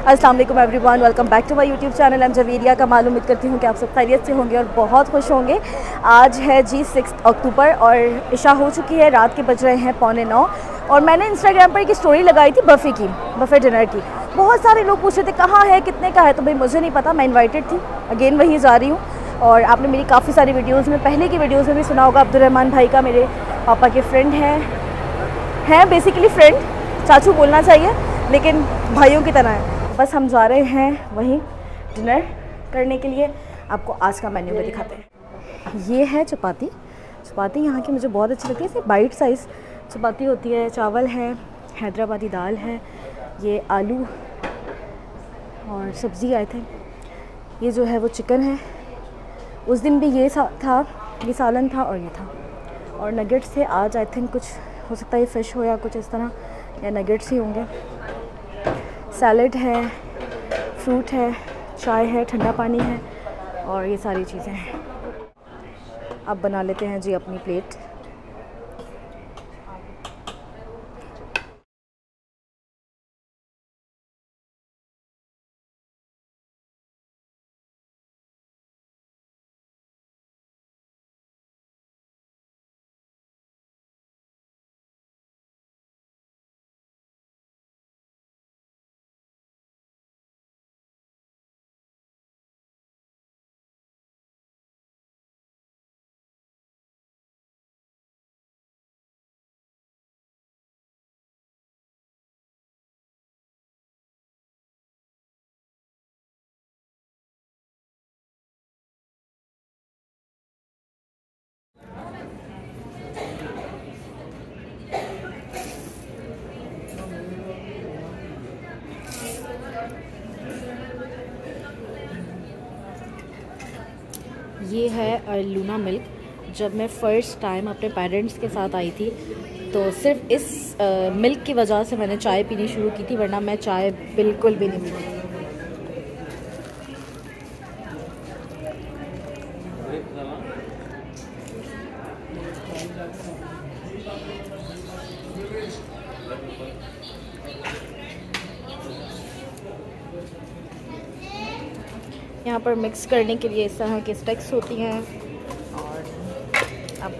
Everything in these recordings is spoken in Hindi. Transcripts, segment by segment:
अस्सलाम वालेकुम everyone, welcome back to my YouTube channel. Am Javeria का मालूम उम्मीद करती हूँ कि आप सब खैरियत से होंगे और बहुत खुश होंगे। आज है जी 6 अक्टूबर और इशा हो चुकी है, रात के बज रहे हैं 8:45 और मैंने इंस्टाग्राम पर एक स्टोरी लगाई थी बफ़े डिनर की। बहुत सारे लोग पूछ रहे थे कहाँ है, कितने का है, तो भाई मुझे नहीं पता, मैं इन्वाइटेड थी, अगेन वहीं जा रही हूँ। और आपने मेरी काफ़ी सारी वीडियोज़ में, पहले की वीडियोज़ में भी सुना होगा, अब्दुर्रहमान भाई का, मेरे पापा के फ्रेंड हैं बेसिकली फ्रेंड, चाचू बोलना चाहिए लेकिन भाइयों की तरह है। बस हम जा रहे हैं वहीं डिनर करने के लिए। आपको आज का मेन्यू भी दिखाते हैं। ये है चपाती यहाँ की मुझे बहुत अच्छी लगती है। इसे बाइट साइज़ चपाती होती है, चावल है, हैदराबादी दाल है, ये आलू और सब्ज़ी आए थे, ये जो है वो चिकन है। उस दिन भी ये था, ये सालन था और ये था, और नगेट्स थे। आज आई थिंक कुछ हो सकता है फ़िश हो या कुछ इस तरह, या नगेट्स ही होंगे। सैलड है, फ्रूट है, चाय है, ठंडा पानी है और ये सारी चीज़ें हैं। अब बना लेते हैं जी अपनी प्लेट। ये है लूना मिल्क। जब मैं फ़र्स्ट टाइम अपने पेरेंट्स के साथ आई थी तो सिर्फ इस मिल्क की वजह से मैंने चाय पीनी शुरू की थी, वरना मैं चाय बिल्कुल भी नहीं पीती। यहाँ पर मिक्स करने के लिए इस तरह के स्टिक्स होती हैं और अब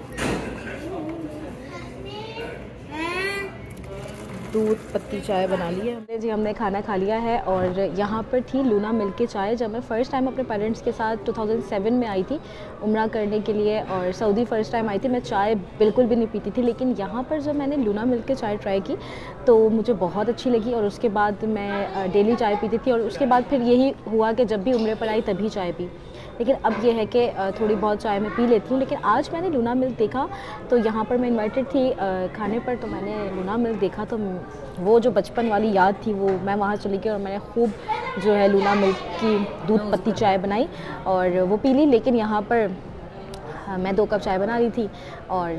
दूध पत्ती चाय बना ली है जी। हमने खाना खा लिया है और यहाँ पर थी लूना मिल्क की चाय। जब मैं फ़र्स्ट टाइम अपने पेरेंट्स के साथ 2007 में आई थी उम्रा करने के लिए और सऊदी फ़र्स्ट टाइम आई थी, मैं चाय बिल्कुल भी नहीं पीती थी, लेकिन यहाँ पर जब मैंने लूना मिल्क की चाय ट्राई की तो मुझे बहुत अच्छी लगी और उसके बाद मैं डेली चाय पीती थी। और उसके बाद फिर यही हुआ कि जब भी उम्रे पर आई तभी चाय पी, लेकिन अब ये है कि थोड़ी बहुत चाय मैं पी लेती हूँ। लेकिन आज मैंने लूना मिल्क देखा तो यहाँ पर मैं इनवाइटेड थी खाने पर, तो मैंने लूना मिल्क देखा तो वो जो बचपन वाली याद थी वो मैं वहाँ चली गई और मैंने खूब जो है लूना मिल्क की दूध पत्ती चाय बनाई और वो पी ली। लेकिन यहाँ पर मैं 2 कप चाय बना रही थी और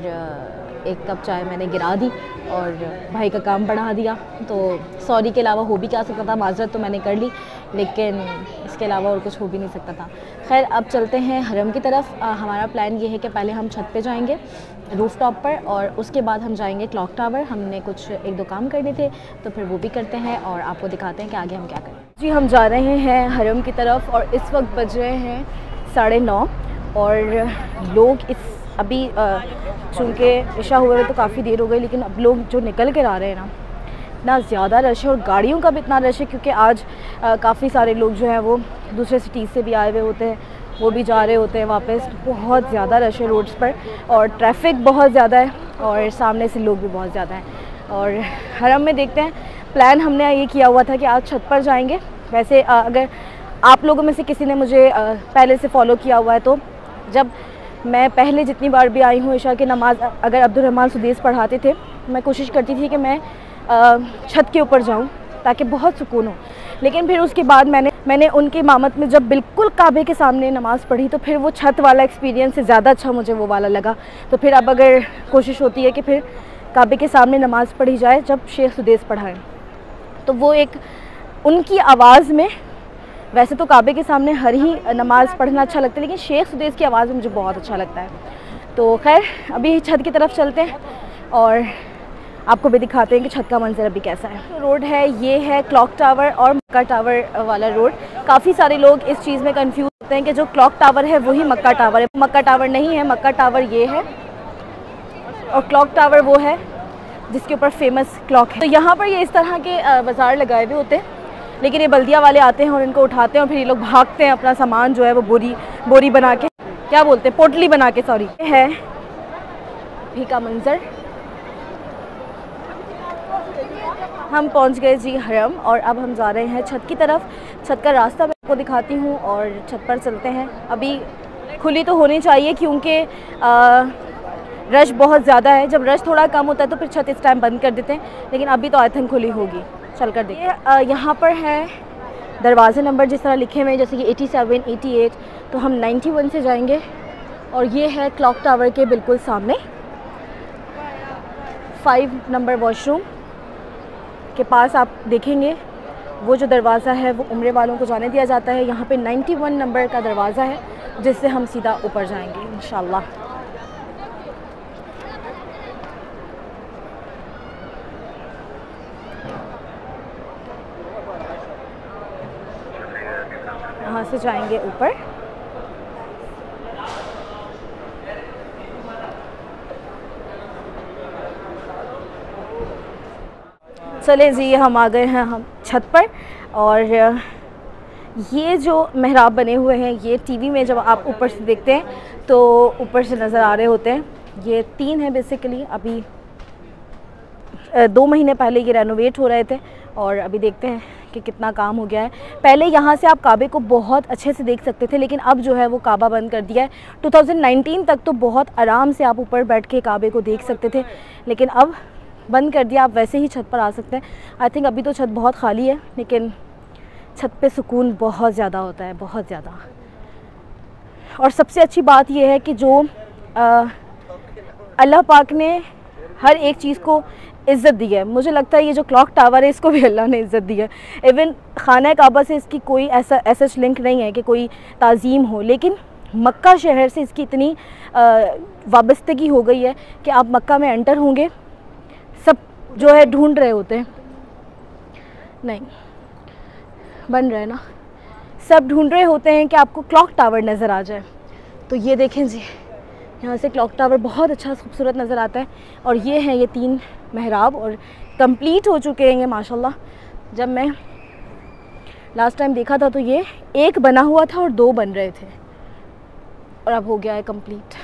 1 कप चाय मैंने गिरा दी और भाई का काम बढ़ा दिया। तो सॉरी के अलावा हो भी क्या सकता था, माजरत तो मैंने कर ली, लेकिन इसके अलावा और कुछ हो भी नहीं सकता था। खैर अब चलते हैं हरम की तरफ। हमारा प्लान ये है कि पहले हम छत पे जाएंगे रूफ़ टॉप पर और उसके बाद हम जाएंगे क्लॉक टावर। हमने कुछ 1-2 काम करने थे तो फिर वो भी करते हैं और आपको दिखाते हैं कि आगे हम क्या करें जी। हम जा रहे हैं हरम की तरफ और इस वक्त बज रहे हैं 9:30 और लोग अभी चूँकि इशा हुए तो काफ़ी देर हो गई, लेकिन अब लोग जो निकल कर आ रहे हैं ना, इतना ज़्यादा रश है और गाड़ियों का भी इतना रश है क्योंकि आज काफ़ी सारे लोग जो हैं वो दूसरे सिटीज़ से भी आए हुए होते हैं, वो भी जा रहे होते हैं वापस। तो बहुत ज़्यादा रश है रोड्स पर और ट्रैफिक बहुत ज़्यादा है और सामने से लोग भी बहुत ज़्यादा हैं। और हरम में देखते हैं, प्लान हमने ये किया हुआ था कि आज छत पर जाएंगे। वैसे अगर आप लोगों में से किसी ने मुझे पहले से फॉलो किया हुआ है तो जब मैं पहले जितनी बार भी आई हूँ इशा की नमाज़ अगर अब्दुर्रहमान सुदेस पढ़ाते थे, मैं कोशिश करती थी कि मैं छत के ऊपर जाऊँ ताकि बहुत सुकून हो। लेकिन फिर उसके बाद मैंने उनकी इमामत में जब बिल्कुल काबे के सामने नमाज़ पढ़ी तो फिर वो छत वाला एक्सपीरियंस से ज़्यादा अच्छा मुझे वो वाला लगा। तो फिर अब अगर कोशिश होती है कि फिर काबे के सामने नमाज़ पढ़ी जाए जब शेख सुदेस पढ़ाएँ, तो वो एक उनकी आवाज़ में, वैसे तो काबे के सामने हर ही नमाज़ पढ़ना अच्छा लगता है लेकिन शेख सुदेस की आवाज़ में मुझे बहुत अच्छा लगता है। तो खैर अभी छत की तरफ चलते हैं और आपको भी दिखाते हैं कि छत का मंजर अभी कैसा है। रोड है ये है क्लॉक टावर और मक्का टावर वाला रोड। काफ़ी सारे लोग इस चीज़ में कंफ्यूज होते हैं कि जो क्लॉक टावर है वही मक्का टावर है। मक्का टावर नहीं है, मक्का टावर ये है और क्लॉक टावर वो है जिसके ऊपर फेमस क्लॉक है। तो यहाँ पर ये इस तरह के बाज़ार लगाए हुए होते हैं, लेकिन ये बल्दिया वाले आते हैं और इनको उठाते हैं और फिर ये लोग भागते हैं अपना सामान जो है वो बोरी बना के, क्या बोलते हैं, पोटली बना के, सॉरी। है भी का मंजर। हम पहुंच गए जी हरम और अब हम जा रहे हैं छत की तरफ। छत का रास्ता मैं आपको दिखाती हूँ और छत पर चलते हैं। अभी खुली तो होनी चाहिए क्योंकि रश बहुत ज़्यादा है। जब रश थोड़ा कम होता है तो फिर छत इस टाइम बंद कर देते हैं, लेकिन अभी तो आई थिंक खुली होगी। चल कर देखिए। यहाँ पर है दरवाज़े नंबर जिस तरह लिखे हुए हैं, जैसे कि 87, 88, तो हम 91 से जाएंगे। और ये है क्लॉक टावर के बिल्कुल सामने 5 नंबर वॉशरूम के पास आप देखेंगे वो जो दरवाज़ा है वो उम्रे वालों को जाने दिया जाता है। यहाँ पे 91 नंबर का दरवाज़ा है जिससे हम सीधा ऊपर जाएंगे इंशाल्लाह। यहाँ से जाएंगे ऊपर। चले जी, हम आ गए हैं हम छत पर। और ये जो मेहराब बने हुए हैं ये टीवी में जब आप ऊपर से देखते हैं तो ऊपर से नज़र आ रहे होते हैं। ये 3 है बेसिकली। अभी 2 महीने पहले ये रेनोवेट हो रहे थे और अभी देखते हैं कि कितना काम हो गया है। पहले यहाँ से आप काबे को बहुत अच्छे से देख सकते थे, लेकिन अब जो है वो काबा बंद कर दिया है। 2019 तक तो बहुत आराम से आप ऊपर बैठ के काबे को देख सकते थे, लेकिन अब बंद कर दिया। आप वैसे ही छत पर आ सकते हैं। आई थिंक अभी तो छत बहुत खाली है, लेकिन छत पे सुकून बहुत ज़्यादा होता है, बहुत ज़्यादा। और सबसे अच्छी बात यह है कि जो अल्लाह पाक ने हर एक चीज़ को इज़्ज़त दी है। मुझे लगता है ये जो क्लॉक टावर है इसको भी अल्लाह ने इज़्ज़त दी है। इवन खाना काबा से इसकी कोई ऐसा लिंक नहीं है कि कोई ताज़ीम हो, लेकिन मक्का शहर से इसकी इतनी वाबस्तगी हो गई है कि आप मक्का में एंटर होंगे, सब जो है ढूंढ रहे होते हैं, नहीं बन रहे ना, सब ढूंढ रहे होते हैं कि आपको क्लॉक टावर नज़र आ जाए। तो ये देखें जी, यहाँ से क्लॉक टावर बहुत अच्छा खूबसूरत नज़र आता है। और ये हैं ये 3 मेहराब और कंप्लीट हो चुके हैं ये माशाल्लाह। जब मैं लास्ट टाइम देखा था तो ये 1 बना हुआ था और 2 बन रहे थे और अब हो गया है कंप्लीट।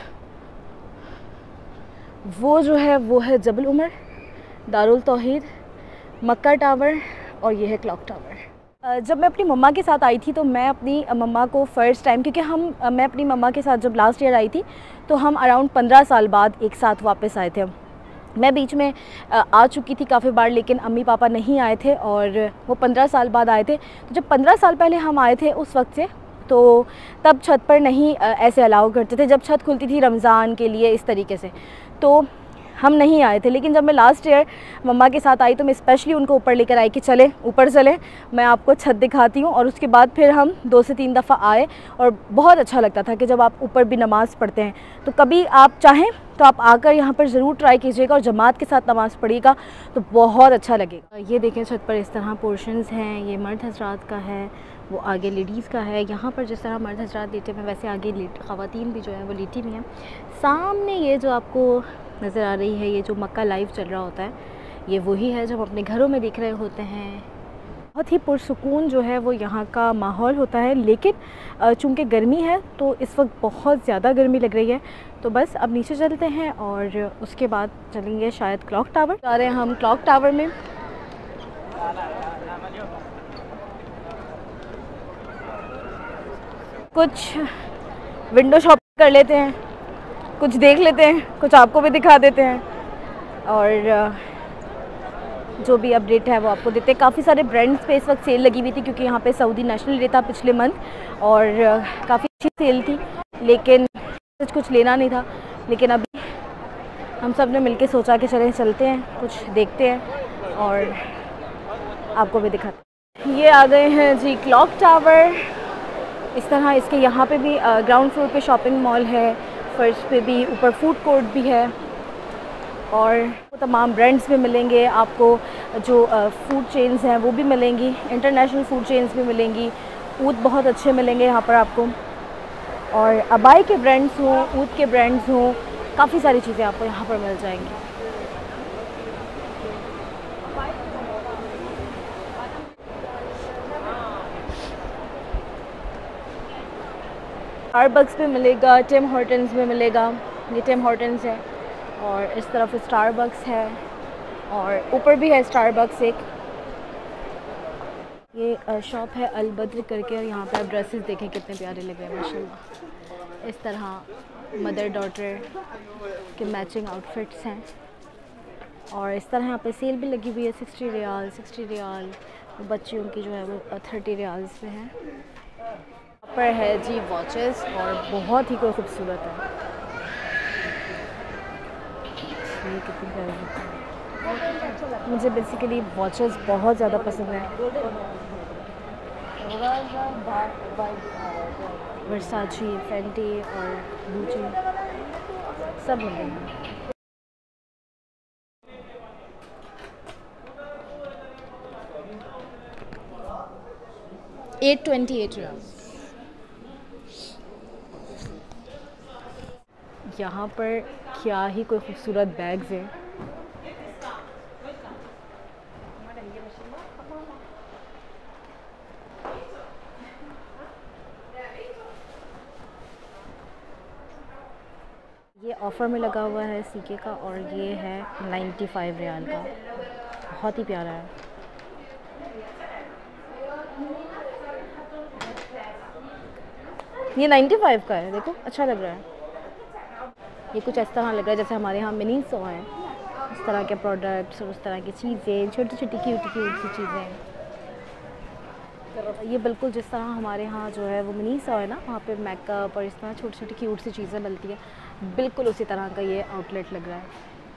वो जो है वो है जबल उमर, दारुल तौहीद, मक्का टावर और ये है क्लॉक टावर। जब मैं अपनी मम्मा के साथ आई थी तो मैं अपनी मम्मा को फ़र्स्ट टाइम, क्योंकि मैं अपनी मम्मा के साथ जब लास्ट ईयर आई थी तो हम अराउंड 15 साल बाद एक साथ वापस आए थे। मैं बीच में आ चुकी थी काफ़ी बार, लेकिन अम्मी पापा नहीं आए थे और वो 15 साल बाद आए थे। तो जब 15 साल पहले हम आए थे उस वक्त से, तो तब छत पर नहीं ऐसे अलाउ करते थे। जब छत खुलती थी रमज़ान के लिए इस तरीके से, तो हम नहीं आए थे। लेकिन जब मैं लास्ट ईयर मम्मा के साथ आई तो मैं स्पेशली उनको ऊपर लेकर आई कि चले ऊपर चले, मैं आपको छत दिखाती हूँ। और उसके बाद फिर हम 2 से 3 दफ़ा आए और बहुत अच्छा लगता था कि जब आप ऊपर भी नमाज़ पढ़ते हैं। तो कभी आप चाहें तो आप आकर यहाँ पर ज़रूर ट्राई कीजिएगा और जमात के साथ नमाज़ पढ़िएगा तो बहुत अच्छा लगेगा। ये देखें छत पर इस तरह पोर्शंस हैं। ये मर्द हजरात का है, वो आगे लेडीज़ का है। यहाँ पर जिस तरह मर्द हजरात लेटे हुए वैसे आगे ख़वातीन भी जो है वो लेटी हुई हैं। सामने ये जो आपको नज़र आ रही है, ये जो मक्का लाइव चल रहा होता है, ये वही है जो हम अपने घरों में देख रहे होते हैं। बहुत ही पुरसुकून जो है वो यहाँ का माहौल होता है। लेकिन चूँकि गर्मी है तो इस वक्त बहुत ज़्यादा गर्मी लग रही है। तो बस अब नीचे चलते हैं और उसके बाद चलेंगे शायद क्लॉक टावर। जा रहे हैं हम क्लॉक टावर में। कुछ विंडो शॉपिंग कर लेते हैं, कुछ देख लेते हैं, कुछ आपको भी दिखा देते हैं और जो भी अपडेट है वो आपको देते हैं। काफ़ी सारे ब्रांड्स पे इस वक्त सेल लगी हुई थी क्योंकि यहाँ पे सऊदी नेशनल डे था पिछले मंथ और काफ़ी अच्छी सेल थी, लेकिन कुछ लेना नहीं था। लेकिन अभी हम सब ने मिलके सोचा कि चलते हैं, कुछ देखते हैं और आपको भी दिखाते हैं। ये आ गए हैं जी क्लॉक टावर। इस तरह इसके यहाँ पे भी ग्राउंड फ्लोर पे शॉपिंग मॉल है, फर्स्ट पे भी, ऊपर फूड कोर्ट भी है। और तमाम ब्रांड्स भी मिलेंगे आपको, जो फूड चेन्स हैं वो भी मिलेंगी, इंटरनेशनल फूड चेन्स भी मिलेंगी। ऊद बहुत अच्छे मिलेंगे यहाँ पर आपको, और अबाई के ब्रांड्स हों, ऊद के ब्रांड्स हों, काफ़ी सारी चीज़ें आपको यहाँ पर मिल जाएंगी। स्टारबक्स भी मिलेगा, टिम हॉर्टन्स भी मिलेगा। ये टिम हॉर्टन्स है और इस तरफ स्टारबक्स है और ऊपर भी है स्टारबक्स एक। ये शॉप है अल बद्र करके, और यहाँ पे आप ड्रेसेस देखें कितने प्यारे लग रहे हैं माशाल्लाह। इस तरह मदर डॉटर के मैचिंग आउटफिट्स हैं, और इस तरह यहाँ पे सेल भी लगी हुई है। 60 रियाल, 60 रियाल। बच्चियों की जो है वो 30 रियाल्स पे है। यहाँ पर है जी वॉचेस, और बहुत ही कोई खूबसूरत है। ये कितनी प्यारी है। मुझे बेसिकली वॉचेस बहुत ज़्यादा पसंद है। वर्साची, फेंटी और गुची सब मिलते हैं। 828 रियाल। यहाँ पर क्या ही कोई खूबसूरत बैग्स हैं। ये ऑफ़र में लगा हुआ है सीके का, और ये है 95 रियाल का। बहुत ही प्यारा है। ये 95 का है, देखो अच्छा लग रहा है। ये कुछ इस तरह लग रहा है जैसे हमारे यहाँ मिनी सो हैं, उस तरह के प्रोडक्ट्स और उस तरह की चीज़ें, छोटी छोटी क्यूट क्यूट सी चीज़ें। ये बिल्कुल जिस तरह हमारे यहाँ जो है वो मिनी सो है ना, वहाँ पे मेकअप और इस तरह छोटी छोटी क्यूट सी चीज़ें मिलती है, बिल्कुल उसी तरह का ये आउटलेट लग रहा है।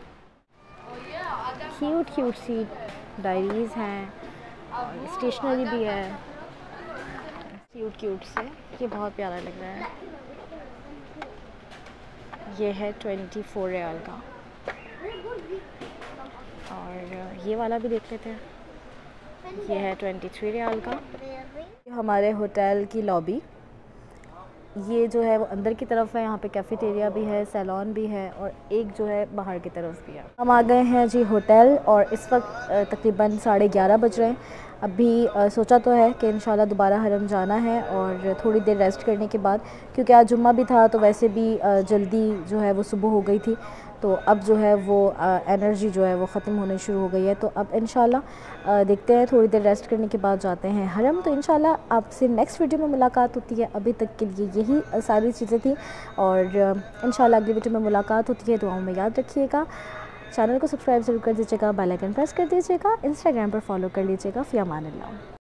क्यूट क्यूट सी डायरीज़ हैं, और स्टेशनरी भी है क्यूट क्यूट से। ये बहुत प्यारा लग रहा है। ये है 24 रियाल का, और ये वाला भी देख लेते हैं। ये है 23 रियाल का। हमारे होटल की लॉबी, ये जो है वो अंदर की तरफ है। यहाँ पे कैफ़ेटेरिया भी है, सैलून भी है, और एक जो है बाहर की तरफ भी है। हम आ गए हैं जी होटल, और इस वक्त तकरीबन 11:30 बज रहे हैं। अभी सोचा तो है कि इंशाल्लाह दोबारा हरम जाना है, और थोड़ी देर रेस्ट करने के बाद, क्योंकि आज जुम्मा भी था तो वैसे भी जल्दी जो है वो सुबह हो गई थी, तो अब जो है वो एनर्जी जो है वो ख़त्म होनी शुरू हो गई है। तो अब इंशाल्लाह देखते हैं, थोड़ी देर रेस्ट करने के बाद जाते हैं हरम। तो इंशाल्लाह आपसे नेक्स्ट वीडियो में मुलाकात होती है। अभी तक के लिए यही सारी चीज़ें थी, और इंशाल्लाह अगली वीडियो में मुलाकात होती है। दुआओं में याद रखिएगा। चैनल को सब्सक्राइब ज़रूर कर दीजिएगा, बेल आइकन प्रेस कर दीजिएगा, इंस्टाग्राम पर फॉलो कर लीजिएगा। फ़ी अमान अल्लाह।